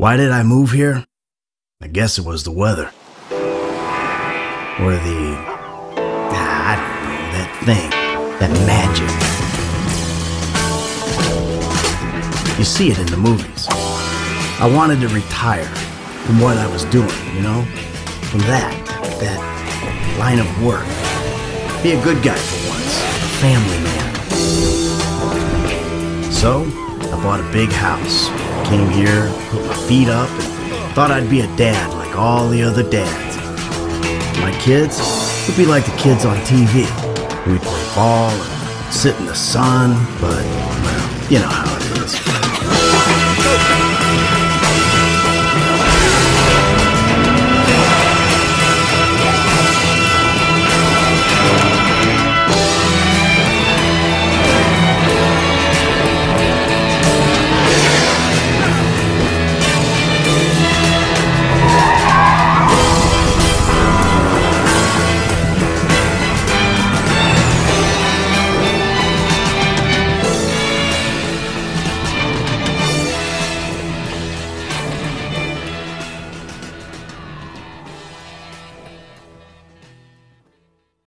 Why did I move here? I guess it was the weather. Or I don't know, that thing, that magic. You see it in the movies. I wanted to retire from what I was doing, from that line of work. Be a good guy for once, a family man. So, I bought a big house, came here, put my feet up, and thought I'd be a dad like all the other dads. My kids would be like the kids on TV. We'd play ball and sit in the sun, but, well, you know how it is.